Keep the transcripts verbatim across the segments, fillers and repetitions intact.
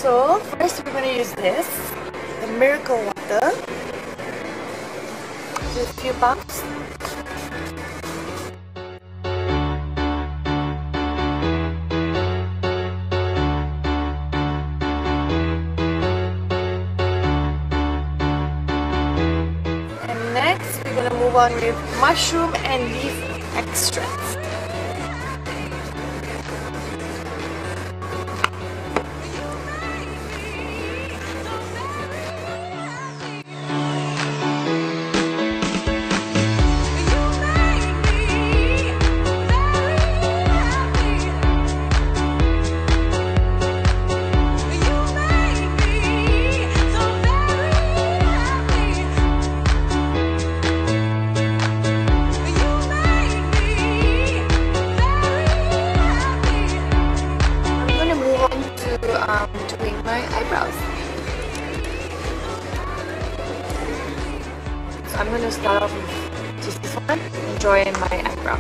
So first we're going to use this, the Miracle Water. Do a few pumps. And next we're going to move on with mushroom and leaf extracts. Um, doing my eyebrows. So I'm going to start off with just this one and draw in my eyebrow.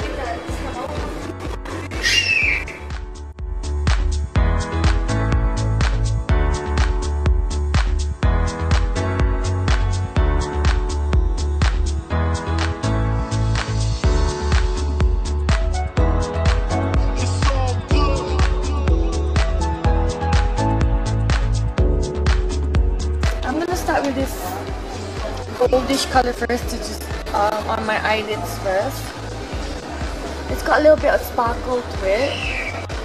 Start with this goldish color first to just um, on my eyelids first. It's got a little bit of sparkle to it.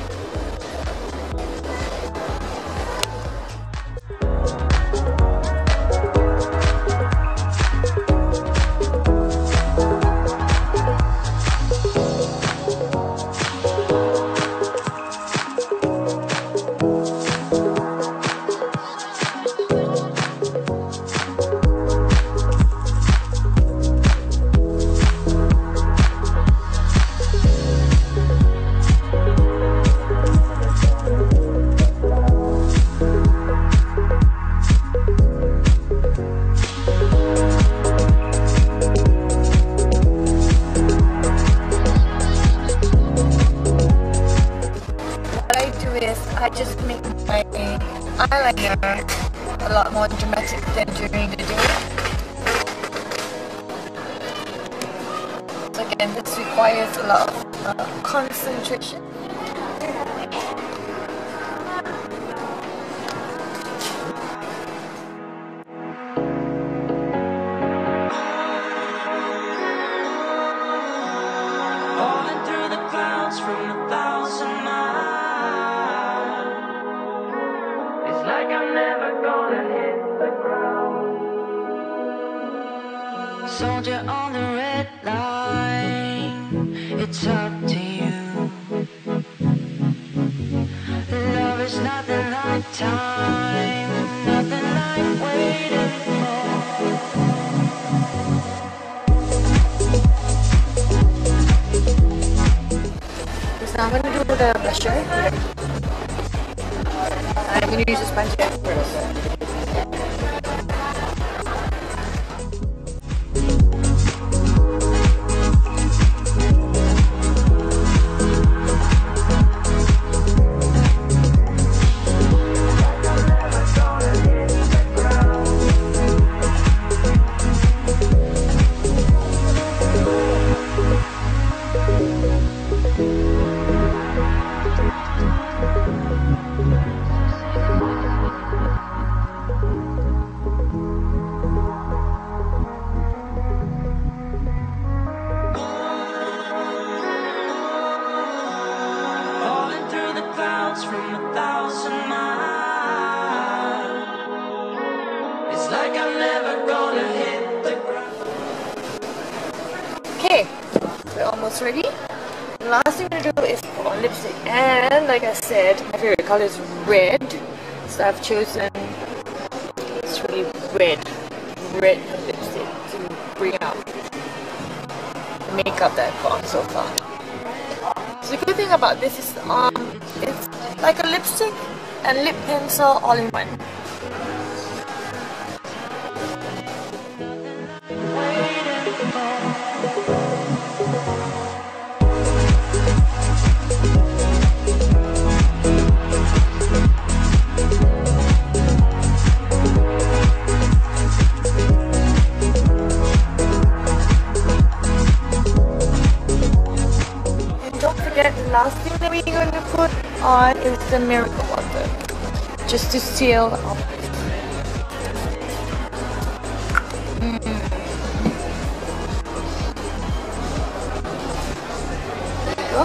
I just make my eyeliner a lot more dramatic than during the day. So again, this requires a lot of uh, concentration. Falling through the clouds from a thousand miles. Like I'm never gonna hit the ground. Soldier on the red line, it's up to you. Love is nothing like time, nothing like waiting for. So I'm gonna do the blusher. I'm going to use a sponge first. From a thousand miles, it's like I'm never gonna hit the ground. Okay, we're almost ready. The last thing we're gonna do is put on lipstick, and like I said, my favorite color is red, so I've chosen it's really red, red lipstick to bring out the makeup that I've put on so far. So the good thing about this is um, it's like a lipstick and lip pencil all in one. on is the Miracle Water, just to seal up. Mm. There you go.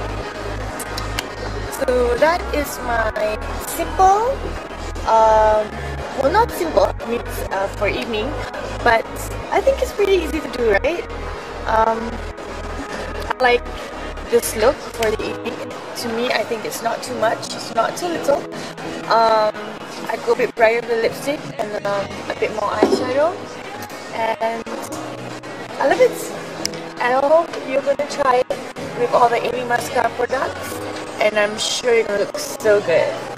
So that is my simple, um, well, not simple, I mean, uh, for evening, but I think it's pretty easy to do, right? Um, I like this look for the evening. To me, I think it's not too much, it's not too little. Um, I go a bit brighter with the lipstick and um, a bit more eyeshadow, and I love it. And I hope you're gonna try it with all the Amy Mascara products, and I'm sure you're gonna look so good.